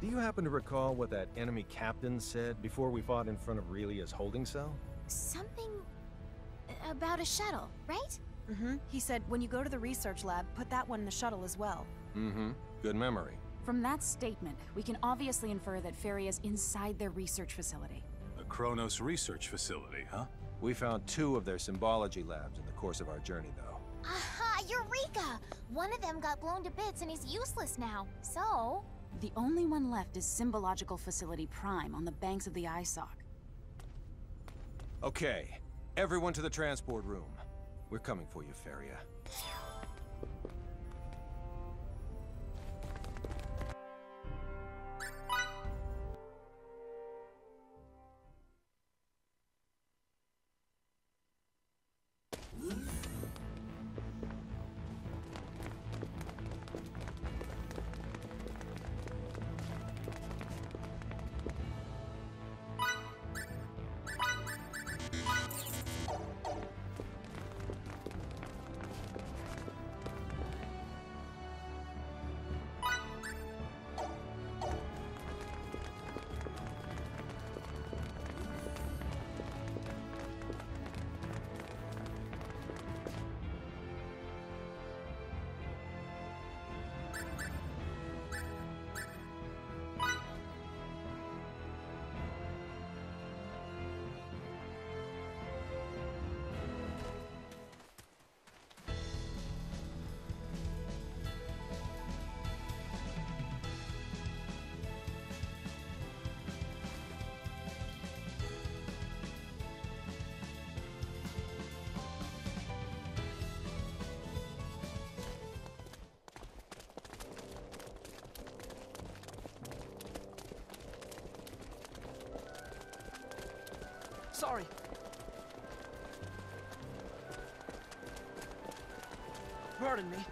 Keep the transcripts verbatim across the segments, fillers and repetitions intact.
Do you happen to recall what that enemy captain said before we fought in front of Relia's holding cell? Something about a shuttle, right? Mm-hmm. He said, when you go to the research lab, put that one in the shuttle as well. Mm-hmm. Good memory. From that statement, we can obviously infer that Feria's inside their research facility. The Kronos research facility, huh? We found two of their symbology labs in the course of our journey, though. Aha! Eureka! One of them got blown to bits and is useless now. So... The only one left is Symbological Facility Prime on the banks of the I S O C. Okay. Everyone to the transport room. We're coming for you, Feria. Sorry. Pardon me.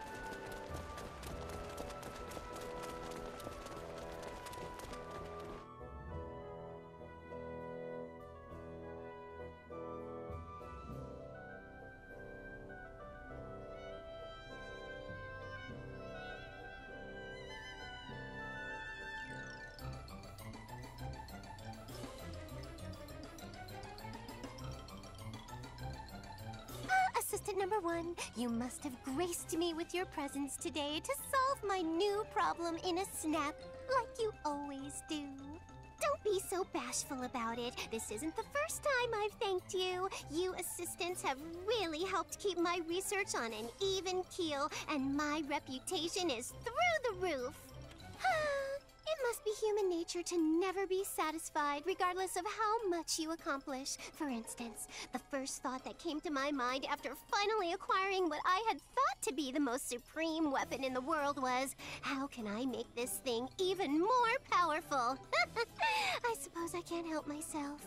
Assistant number one, you must have graced me with your presence today to solve my new problem in a snap, like you always do. Don't be so bashful about it. This isn't the first time I've thanked you. You assistants have really helped keep my research on an even keel, and my reputation is through the roof. It must be human nature to never be satisfied, regardless of how much you accomplish. For instance, the first thought that came to my mind after finally acquiring what I had thought to be the most supreme weapon in the world was, how can I make this thing even more powerful? I suppose I can't help myself.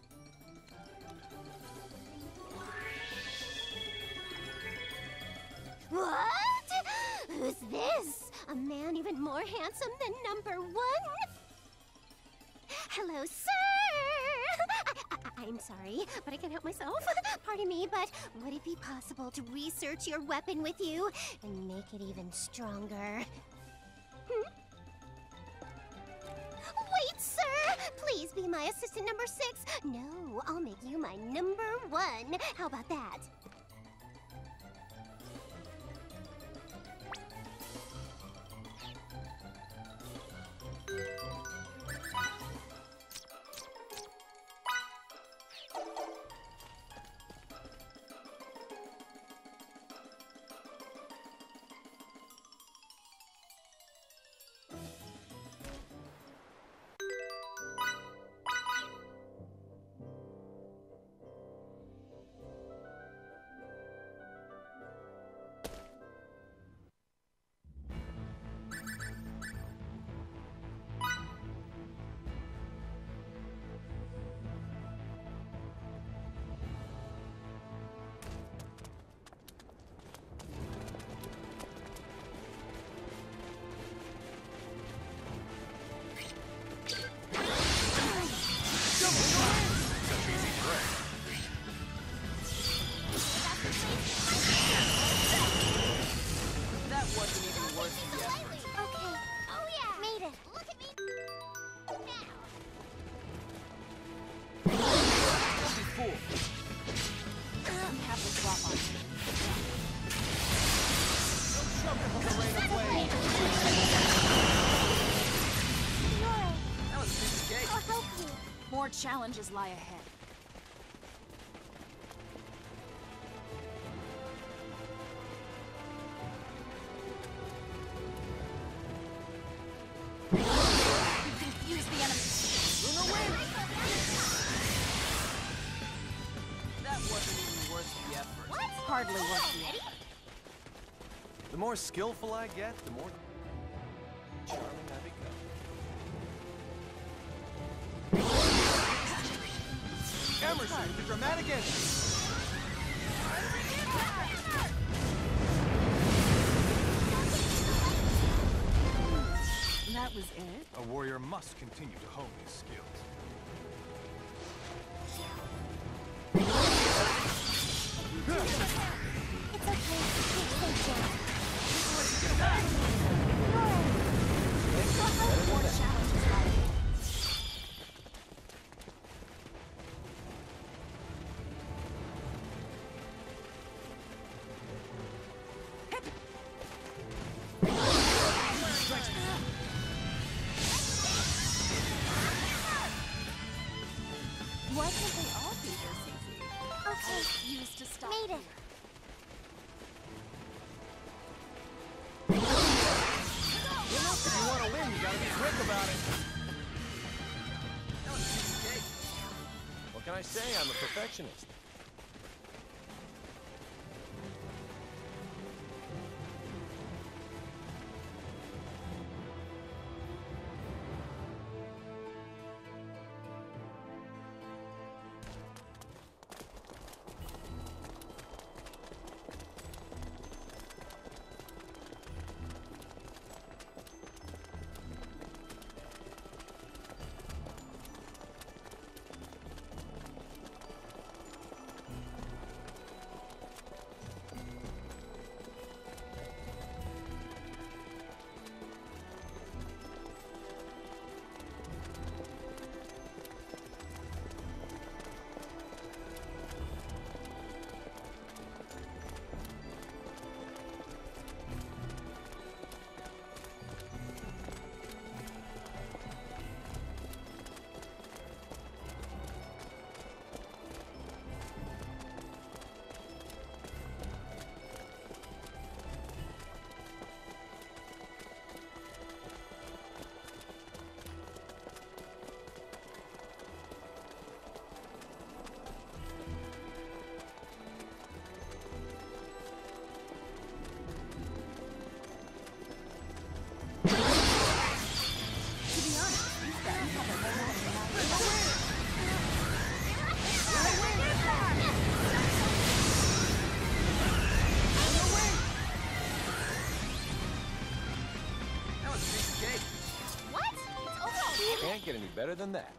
What? Who's this? A man even more handsome than number one? Hello, sir! I, I, I'm sorry, but I can't help myself. Pardon me, but would it be possible to research your weapon with you and make it even stronger? Hmm? Wait, sir! Please be my assistant number six. No, I'll make you my number one. How about that? challenges lie ahead. Confuse the enemy. Lunar Wind! That wasn't even worth the effort. What? Hardly worth the Already? The more skillful I get, the more charming I become. Emerson, the dramatic ending. That was it? A warrior must continue to hone his skills. It's okay. Take some More challenges lie ahead. Why can't they all be this easy? Okay. Used to stop. Made it. If you want to win, you gotta be quick about it. That was a piece of cake. What can I say? I'm a perfectionist. That was a piece of cake. What? It's over already? Can't get any better than that.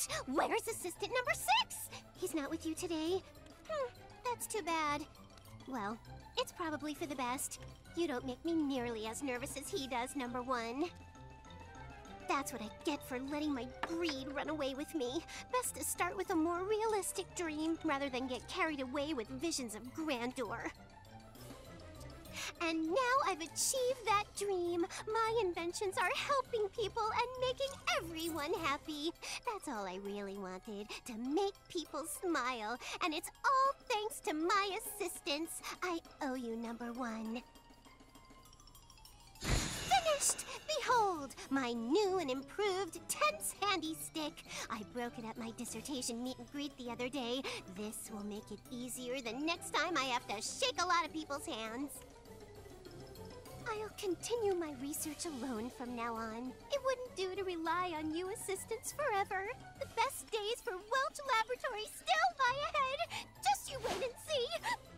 Gosh, where's assistant number six? He's not with you today. Hmm, that's too bad. Well, it's probably for the best. You don't make me nearly as nervous as he does, number one. That's what I get for letting my greed run away with me. Best to start with a more realistic dream, rather than get carried away with visions of grandeur. And now I've achieved that dream. My inventions are helping people and making everyone happy. That's all I really wanted, to make people smile. And it's all thanks to my assistance. I owe you, number one. Finished! Behold, my new and improved tense handy stick. I broke it at my dissertation meet and greet the other day. This will make it easier the next time I have to shake a lot of people's hands. I'll continue my research alone from now on. It wouldn't do to rely on you assistants forever. The best days for Welch Laboratory still lie ahead. Just you wait and see.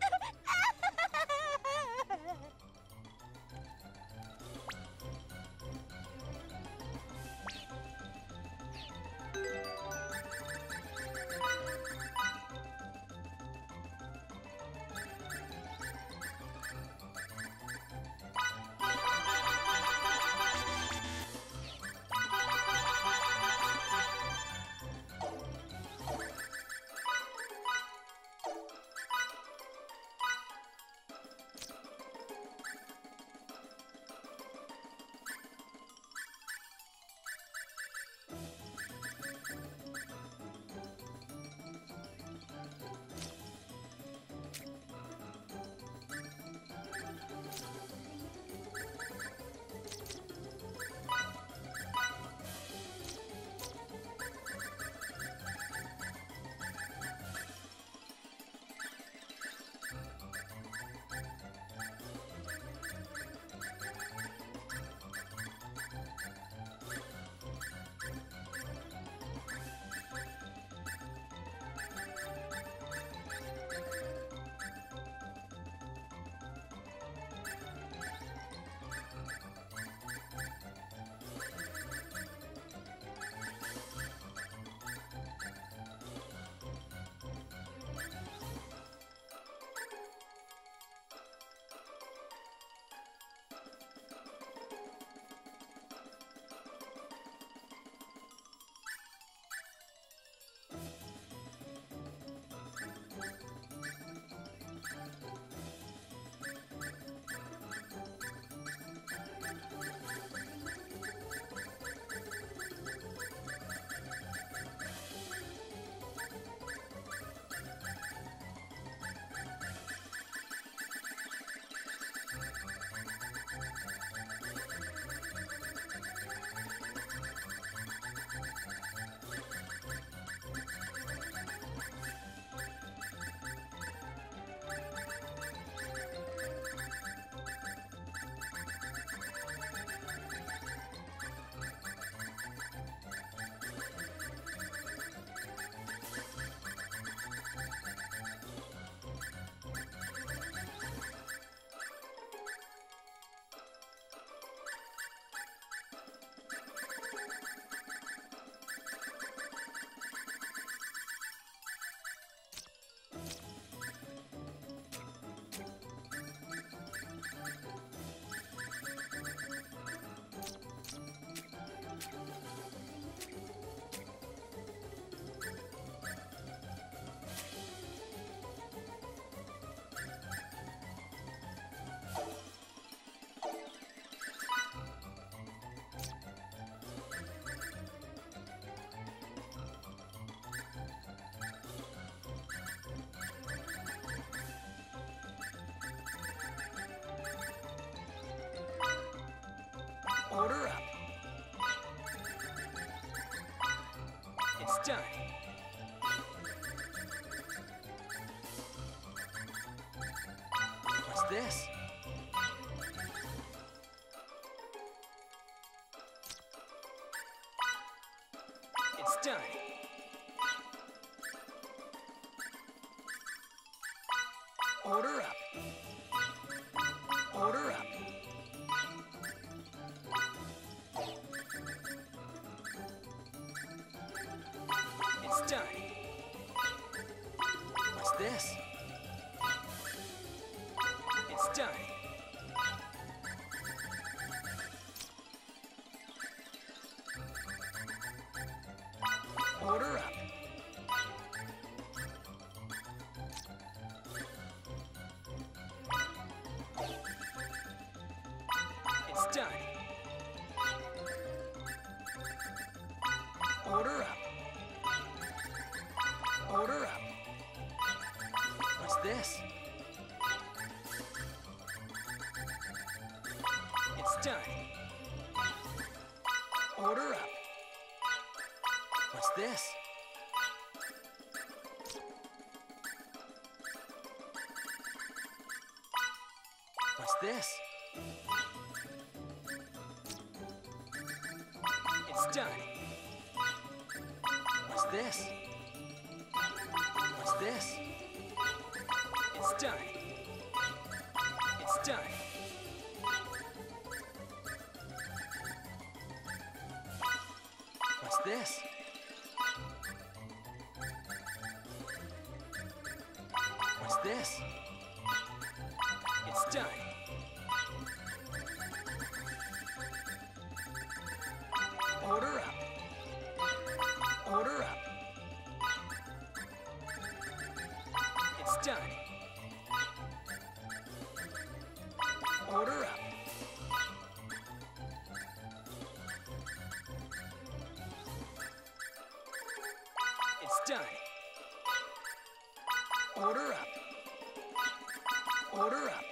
Order up. It's done. What's this? It's done. Order up. Order up. this? It's done. Order up. It's done. Order up. Order up. What's this? It's done. Order up. What's this? What's this? It's done. What's this? What's this? It's done. It's done. What's this? What's this? It's done. Order up. Order up. It's done. Order up. It's done. Order up. Order up.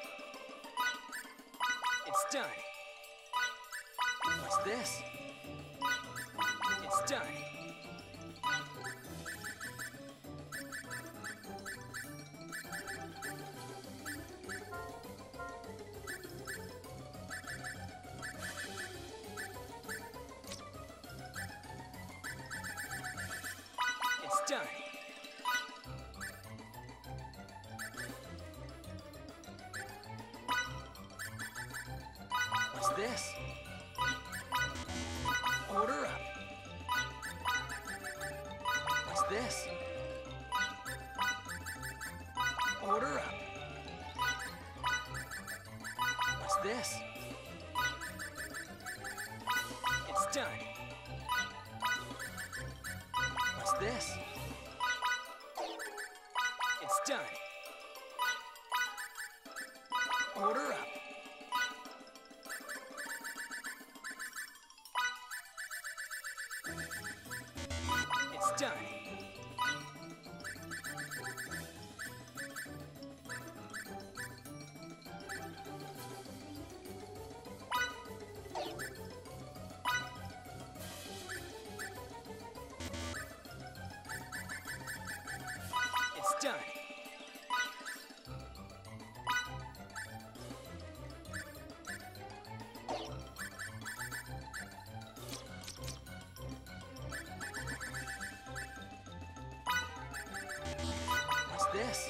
It's done. What's this? It's done. It's done. What's this? Order up. What's this? Order up. What's this? It's done. What's this? It's done. Order up. It's done. It's done. What's this?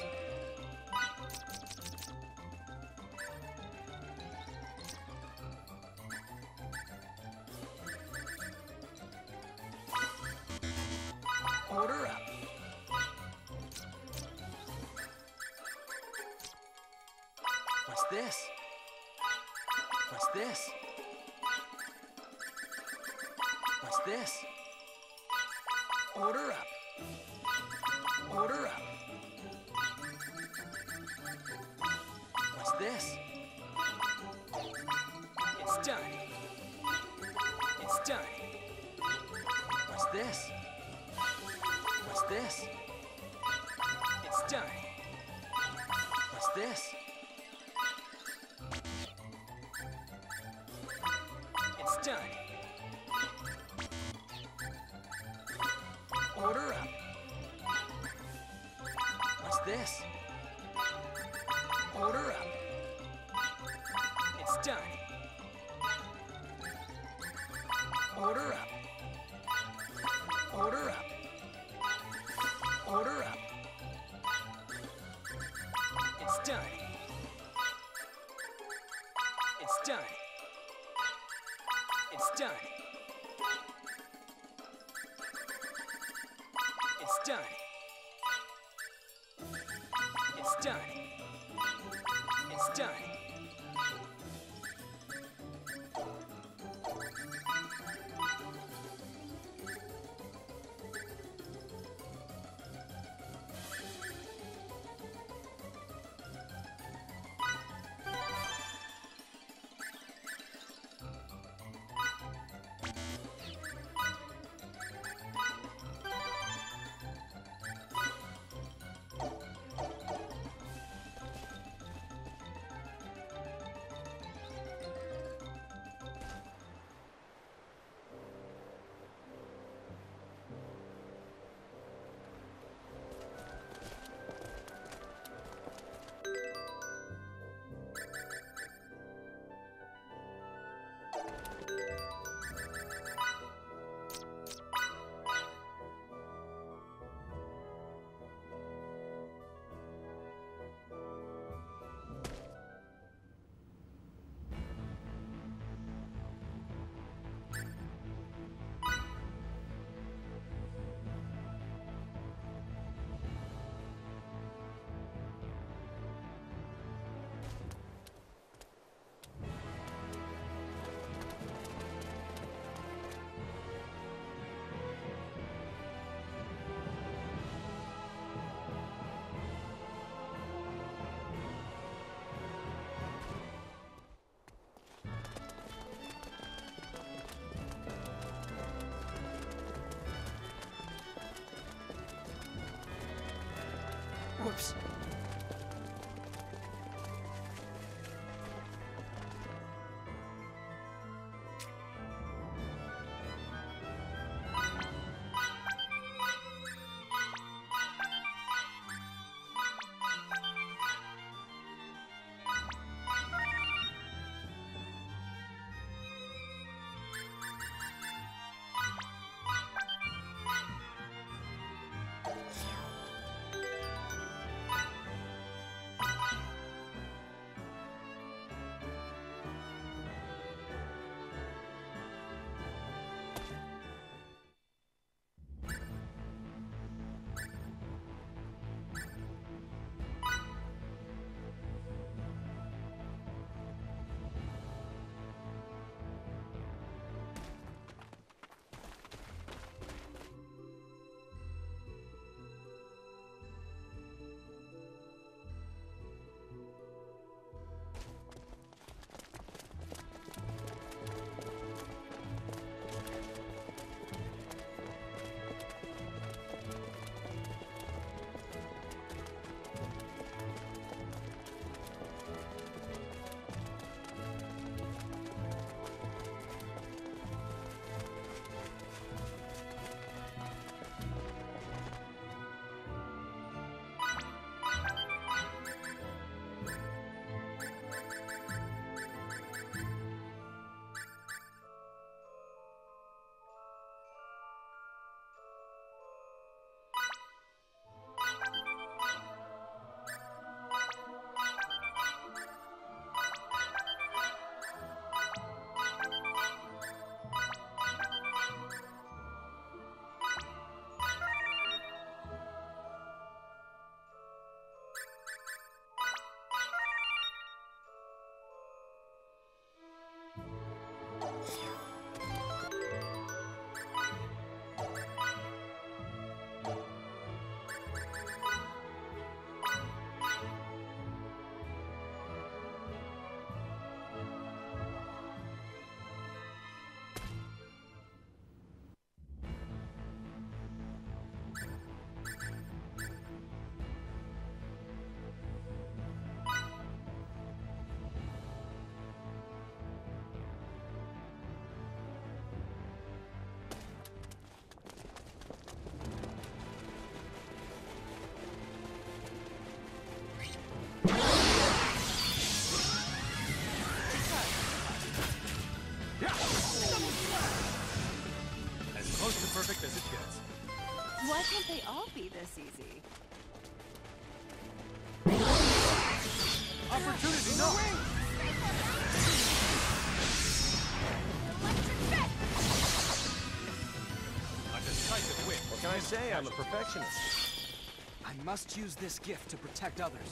Order up. What's this? What's this? What's this? Order up. Order up. What's this? It's done. It's done. What's this? What's this? It's done. What's this? It's done. Order up. What's this? Order up. It's done. Order up. Order up. Order up. It's done. It's done. It's done. It's done. It's done. It's done. Whoops. Perfect as it gets. Why can't they all be this easy? Opportunity, no! A decisive win. What can I say? I'm a perfectionist. I must use this gift to protect others.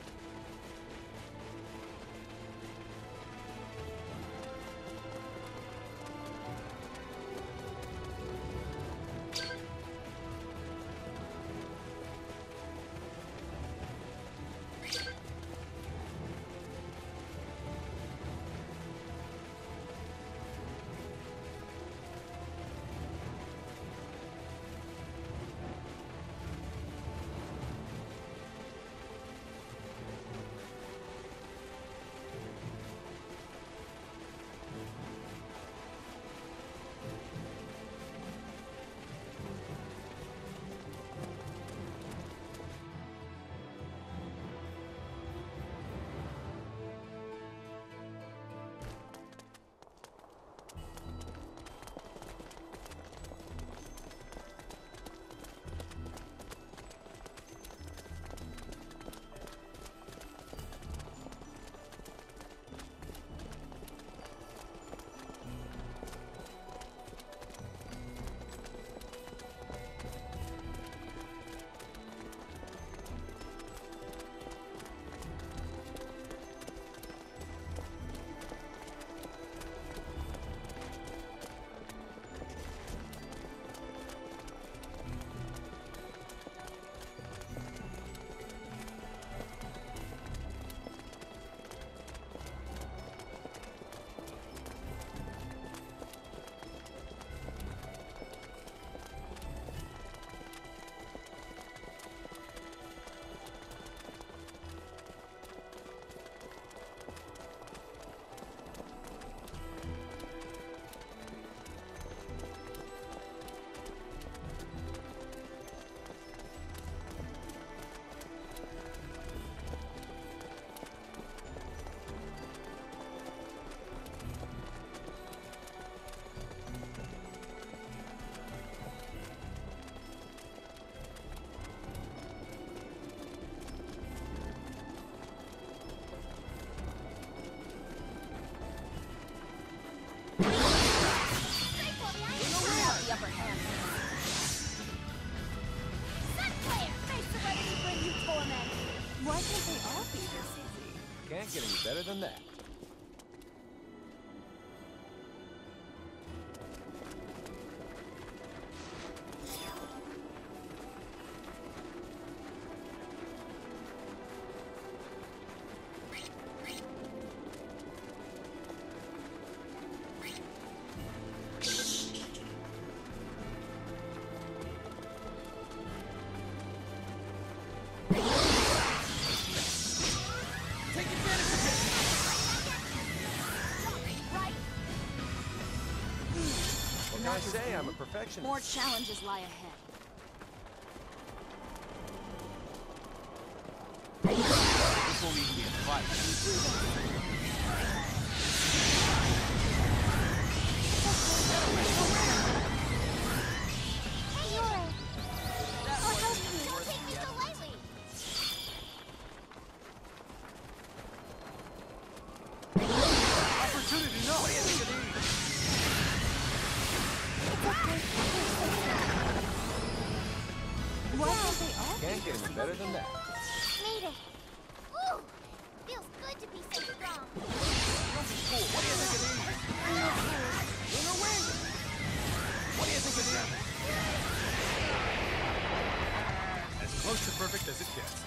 Can't get any better than that. I say I'm a perfectionist. More challenges lie ahead. This won't even be a fight. Hey, Yuri! I'll help you. Don't take me so lightly. Opportunity, no! What do you think of these? Why don't they all? Can't get any better than that. Made it. Woo! Feels good to be so strong. Don't be fooled. What do you think of these? Lunar wind! What do you think of these? As close to perfect as it gets.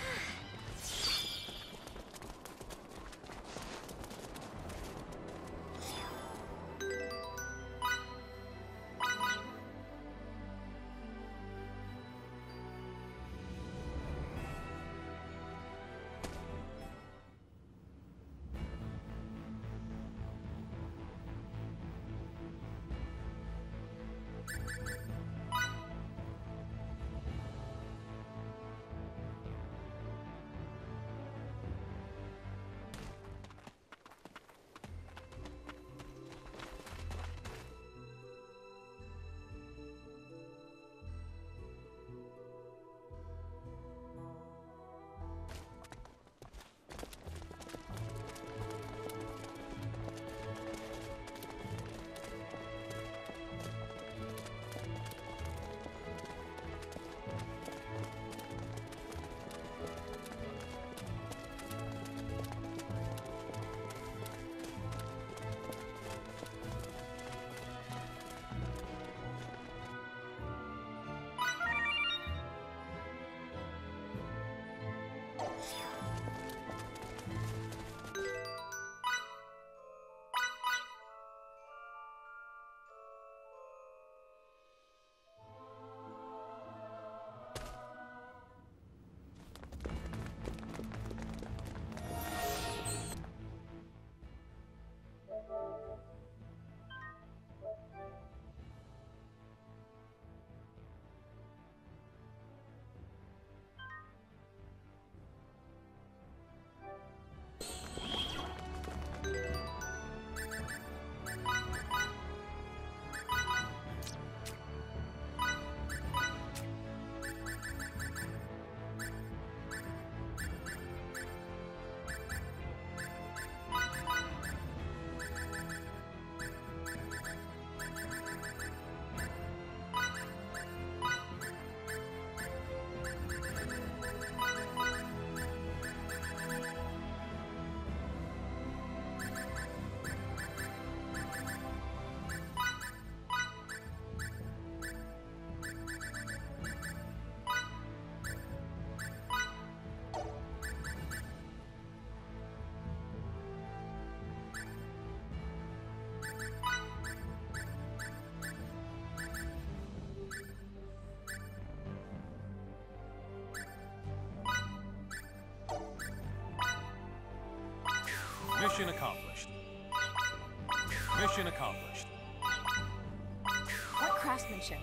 Mission accomplished. Mission accomplished. What craftsmanship?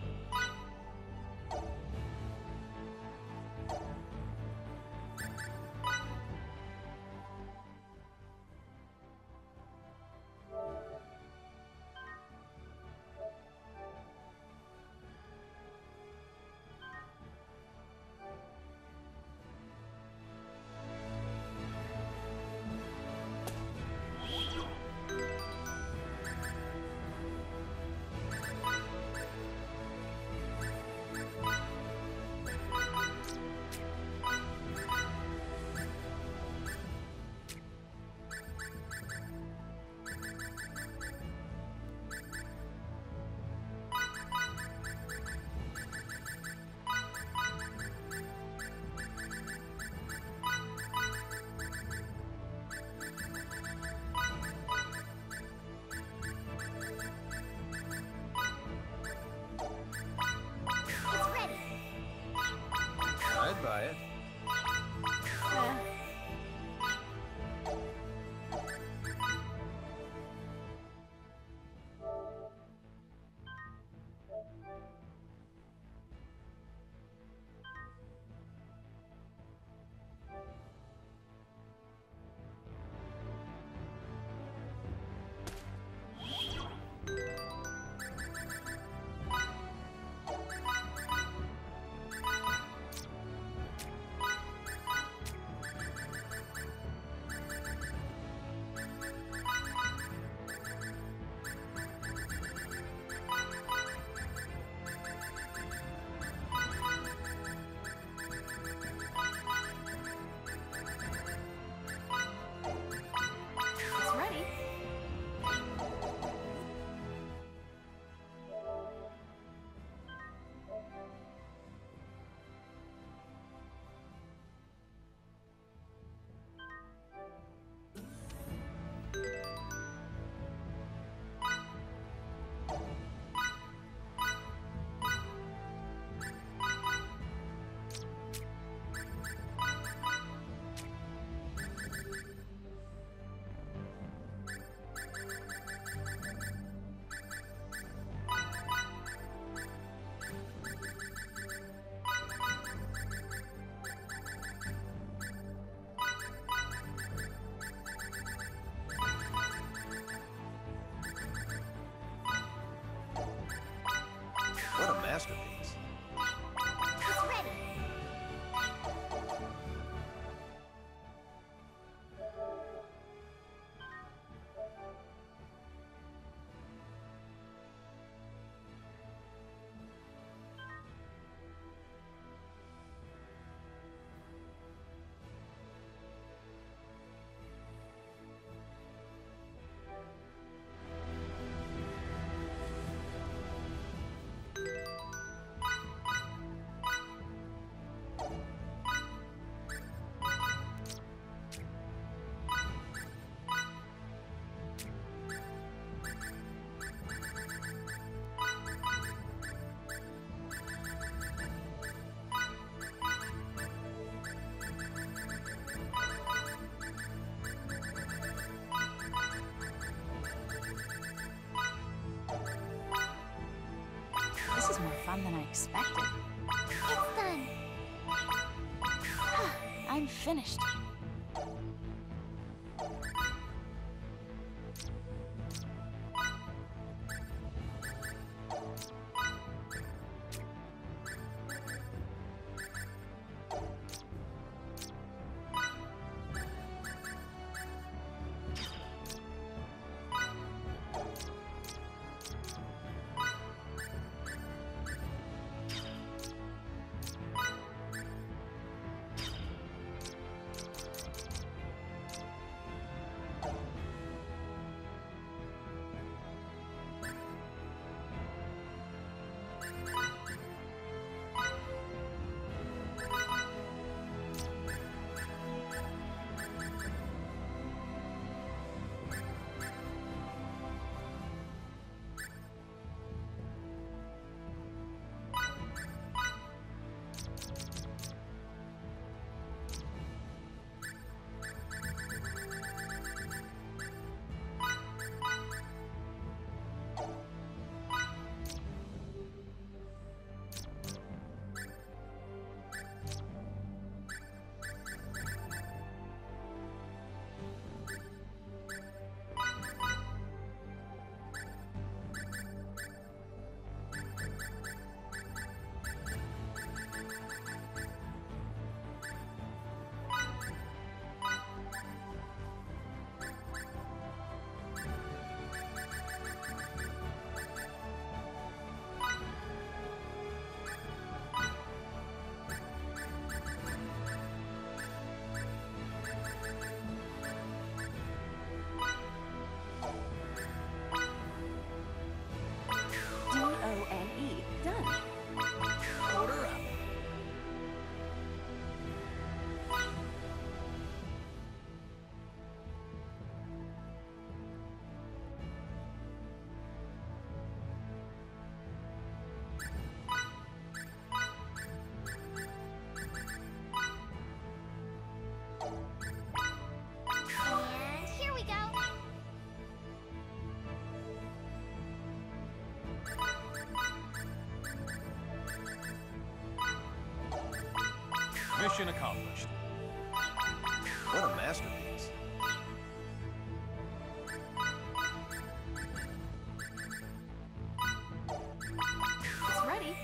I'd buy it. Eh. It's ready. What a masterpiece. It's ready. This is more fun than I expected. It's done. I'm finished. Mission accomplished. What a masterpiece. It's ready.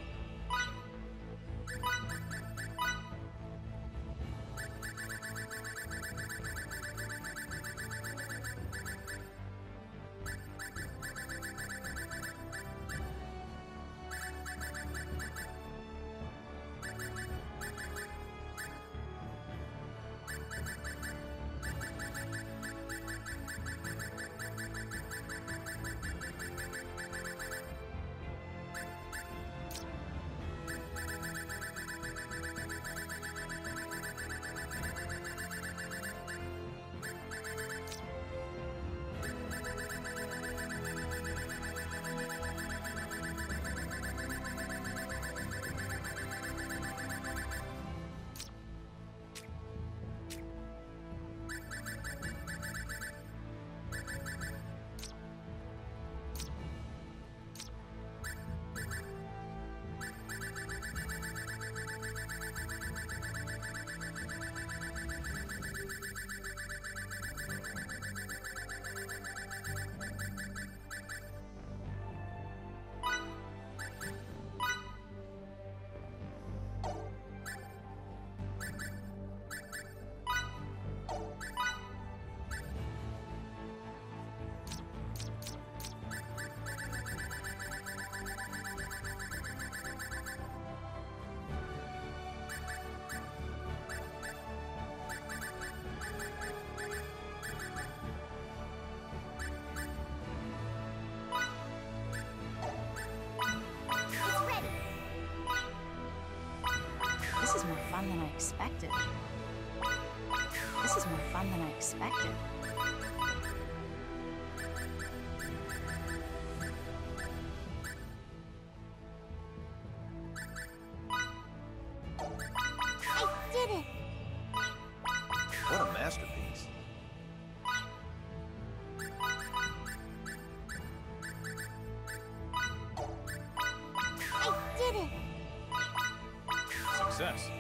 This is more fun than I expected. This is more fun than I expected. I did it! What a masterpiece. I did it! Success.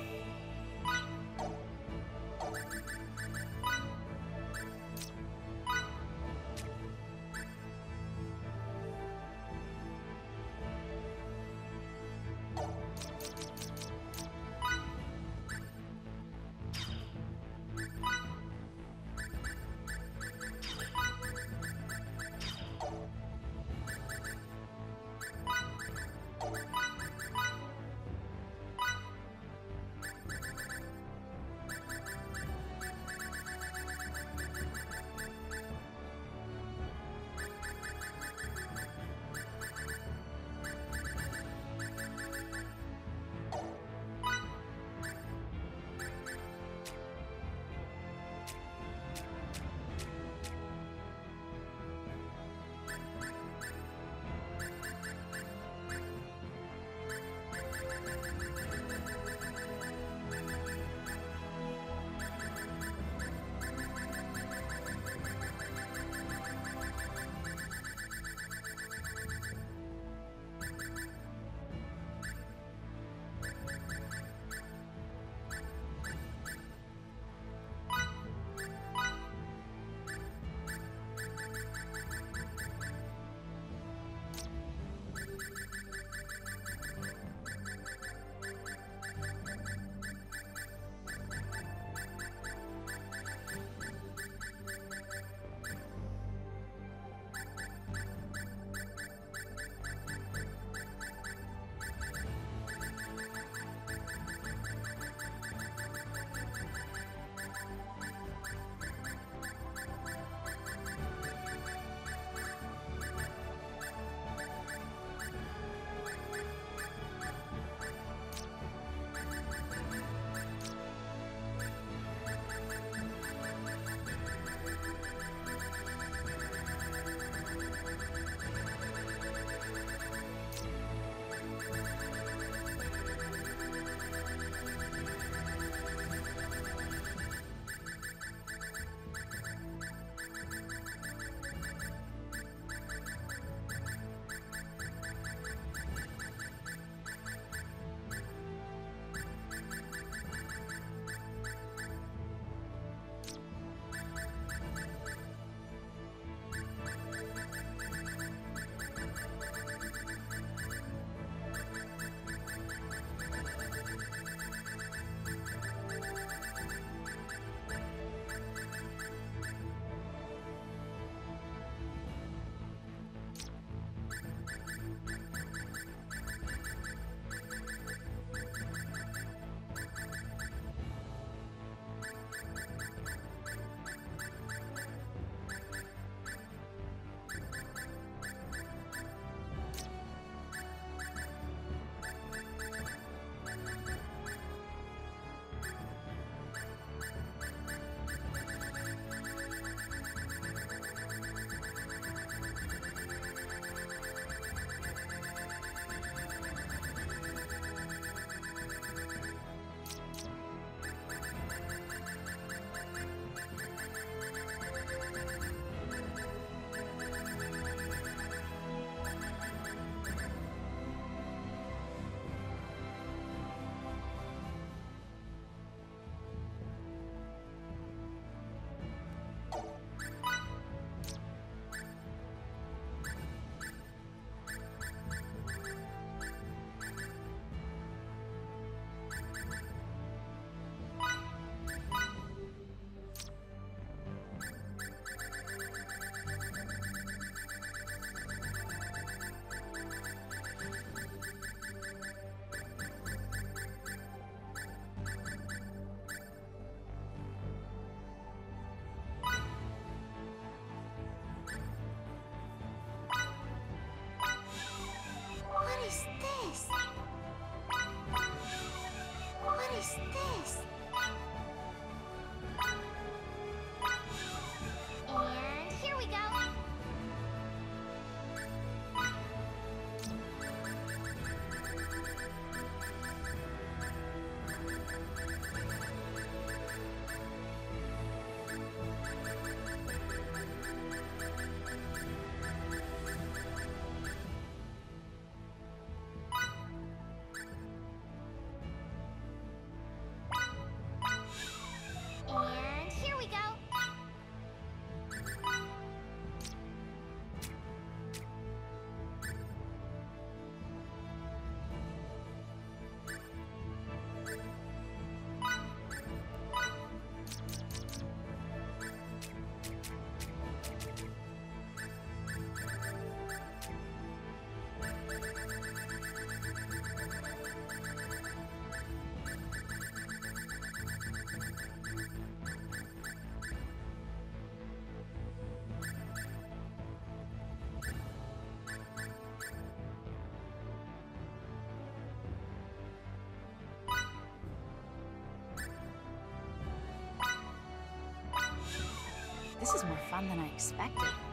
This is more fun than I expected.